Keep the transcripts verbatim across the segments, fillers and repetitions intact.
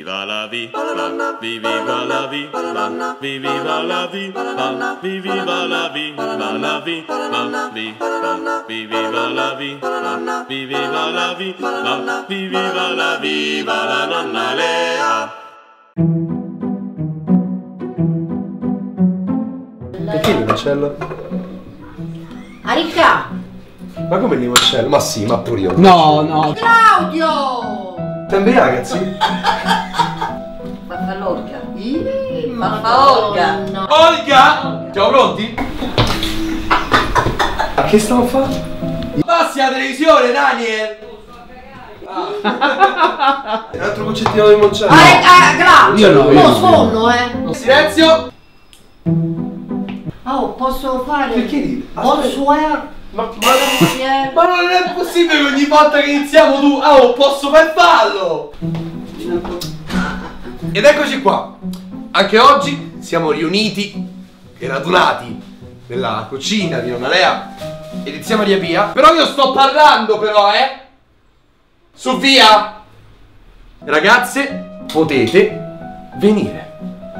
va la vi, va, vivi va la vi, va, vivi va la vi, va, vivi va la vi, va la vi, va, vi, va, vivi va la vi, va, vivi va la vi, va, vivi va la viva la nonna Lea. Perché il limoncello? Aricca! Ma come il limoncello? Ma sì, ma pure io. No, no. Claudio! Sembri ragazzi? Mamma l'orga. Mamma Olga. No. Olga! Siamo pronti? Ma che stiamo a fare? Passi la televisione, Daniel! Ah. Un altro concettino di limoncello. Ah, ah, Claudio! Io no, io Mo' no. sonno, eh! Silenzio! Oh, posso fare? Perché ridi? Bonsoir! Ma, ma, ma non è possibile che ogni volta che iniziamo tu... Oh, posso far fallo! Ed eccoci qua. Anche oggi siamo riuniti e radunati nella cucina di nonna Lea. Iniziamo a Pia. Però io sto parlando però, eh! Su via! Ragazze, potete venire.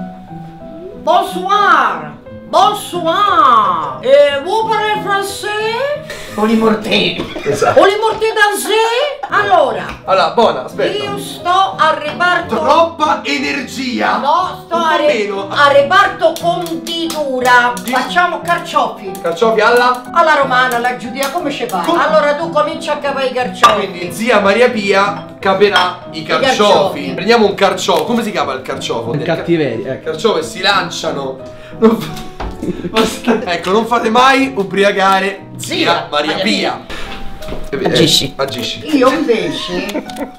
Bonsoir! Bonsoir! Et vous parlez français? Olimorté! Esatto. Olimorté dansé? Allora, Allora, buona, aspetta. io sto al reparto... Troppa energia! No, sto Un a, po' re... meno. a reparto conditura. Facciamo carciofi. Carciofi alla... Alla romana, alla giudia, come ci fa? Com- Allora tu comincia a capire i carciofi. Quindi zia Maria Pia caperà i carciofi. carciofi. Prendiamo un carciofo. Come si chiama il carciofo? Il cattiveria, Il ecco. carciofo e si lanciano. Non fa- Ecco, non fate mai ubriacare zia, Zia Maria, Maria Pia. Eh, Agisci. Agisci. Io invece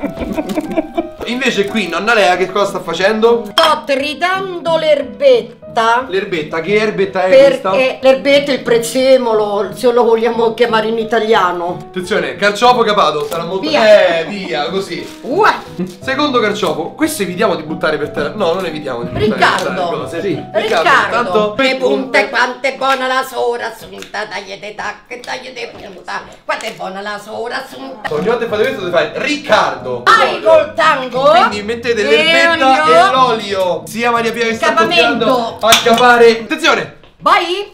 Invece qui nonna Lea che cosa sta facendo? sto tritando l'erbetta. L'erbetta, che erbetta è questa? Perché l'erbetta è il prezzemolo, se lo vogliamo chiamare in italiano. Attenzione, carciofo capato, sarà molto... Via. Eh, via, così. Uè. Secondo carciofo, questo evitiamo di buttare per terra. No, non evitiamo di buttare Riccardo. per terra cose. Sì. Riccardo, tanto... le punte, quanto è buona la sora assunta, tagli de tacche, tagli de punta, quanto è buona la sora assunta. Ogni volta che fate questo dovete fare Riccardo. Vai col tango. Quindi mettete l'erbetta olio. e l'olio. Sia Maria Pia che sta Scapamento. tocchiando a capare. Attenzione! Vai,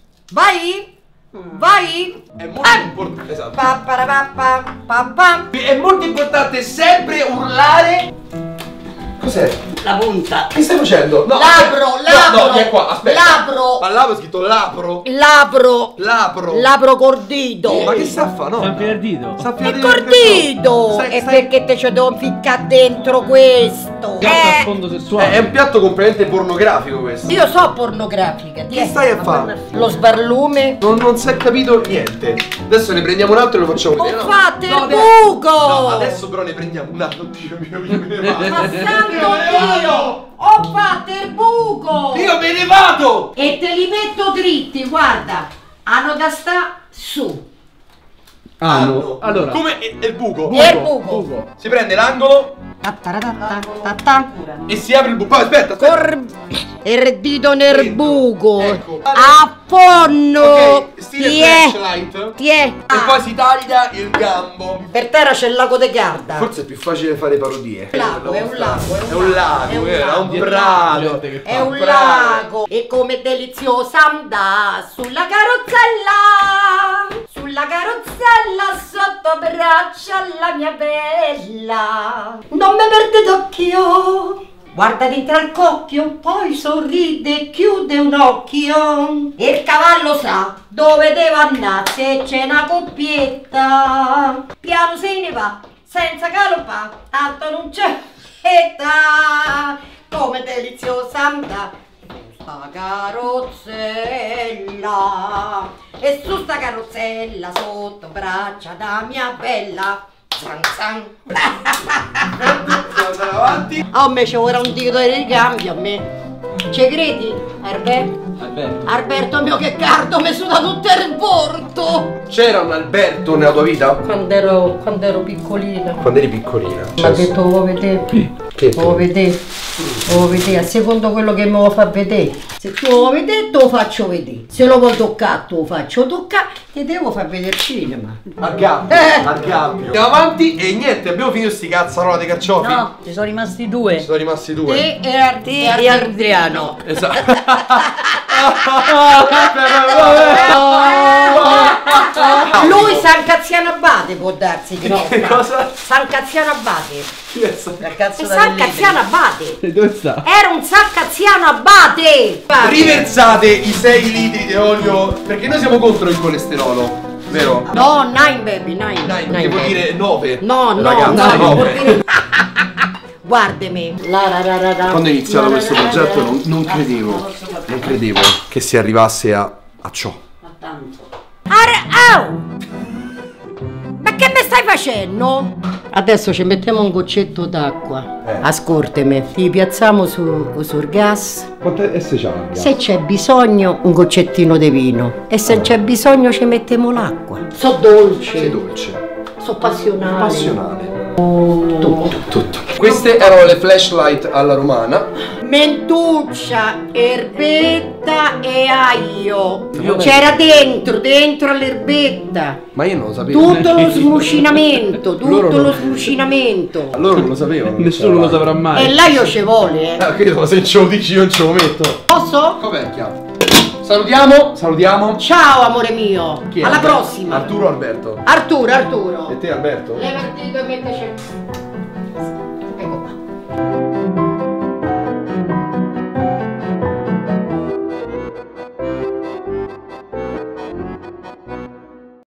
vai, vai. È molto Ah. importante. Esatto. Pa, pa, pa, pa, pa, pa. È molto importante sempre urlare. Cos'è? La punta. Che stai facendo? No, Labro, aspetta. labro. No, no, vieni qua, aspetta. Labro. Ma labro è scritto lapro. Labro. Lapro. Labro cordito. Ma che sta a fare? No. Sta inferdito. Sta a È fare- cordito. Stai- E stai- perché te ci devo ficcare dentro questo? Piatto a Eh, sfondo È, sessuale. è un piatto completamente pornografico questo. io so pornografica. Che stai a fare? Lo sbarlume. Non, non si è capito niente. Adesso ne prendiamo un altro e lo facciamo Oh, vedere. No. fate No, il adesso- buco. No, adesso però ne prendiamo un altro. Dio mio, io me ne vado. Ma santo Dio! Ho fatto il buco! Io me ne vado! E te li metto dritti, guarda! Hanno da sta su. Ah, no. no. Allora. Come è è il buco? E il buco. Buco. Si prende l'angolo Ta ta ta ta ta ta. e si apre il buco. Poi aspetta, aspetta. Cor... Il dito nel Dentro. buco. Ecco. A forno. Ok, stile Ti è. flashlight. Ti è. E poi si taglia il gambo. Per terra c'è il lago de Garda. Forse è più facile fare parodie. È un lago, è un lago, È un lago, è un era lago. un prato. Gente che È fa. un bravo. lago e come deliziosa andà sulla carrozzella, sulla carrozzella sotto braccia la mia bella. Non mi perde d'occhio, guarda dentro al cocchio, poi sorride e chiude un occhio. E il cavallo sa dove deve andare se c'è una coppietta. Piano se ne va, senza galoppare, tanto non c'è fretta. Come deliziosa andà su sta carrozzella. E su sta carrozzella sotto braccia da mia bella. Zan zan. Devo andare avanti. A me c'è ora un dito di ricambio a me. Ci credi, Alberto? Alberto. Alberto mio che cardo mi suda tutto il bordo. C'era un Alberto nella tua vita? Quando ero, quando ero piccolina. Quando eri piccolina. Mi ha detto, vuoi vedere? Che? Vuoi vedere? Lo vedere, a secondo quello che me lo fa vedere. Se tu lo vuoi vedere, te lo faccio vedere. Se lo vuoi toccare, te lo faccio toccare. Ti devo far vedere il cinema. Al gabbio, Eh. al gabbio. Andiamo avanti e niente, abbiamo finito sti cazzarola dei carciofi. No, ci sono rimasti due. Ci sono rimasti due. Te e, Ar- Te e Ar- e Adriano. Esatto. Lui San Cazziano Abate può darsi che Che cosa? San Cazziano Abate. Chi è sta- La cazzo È da San Cazziano Abate. E dove sta? Era un San Cazziano Abate. Riversate i sei litri di olio perché noi siamo contro il colesterolo, vero? No, nine baby, nine. Dai, nine che vuol baby. dire nove. No, no, Ragazzi, no, nove. vuol dire- Guardami. La, la, la, la, la. Quando ho iniziato La, la, questo la, la, progetto la. non, non credevo, non credevo che si arrivasse a, a ciò. Are- au! Ma che mi stai facendo? Adesso ci mettiamo un goccetto d'acqua. Eh. Ascoltami, ti piazziamo su, sul gas. Quante S c'ha? Se c'è bisogno, un goccettino di vino. E se c'è bisogno, ci mettiamo l'acqua. So dolce. Sei dolce, So passionale. passionale. Tutto. Tutto. Queste erano le flashlight alla romana. Mentuccia, erbetta e aglio. Vabbè. C'era dentro, dentro all'erbetta. Ma io non lo sapevo. Tutto lo smucinamento, Loro tutto no. lo smucinamento. Loro non lo sapevano. Nessuno lo saprà mai. E là io ci vuole, eh. Ah, credo, ma se ce lo dici io non ce lo metto. Posso? Coperchia. Salutiamo, salutiamo. Ciao amore mio. Chi è? Alla Alberto? prossima. Arturo o Alberto? Arturo, Arturo. E te Alberto? Levati due metteci.